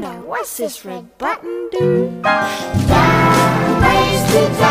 What's this red button do? Down, raise to down.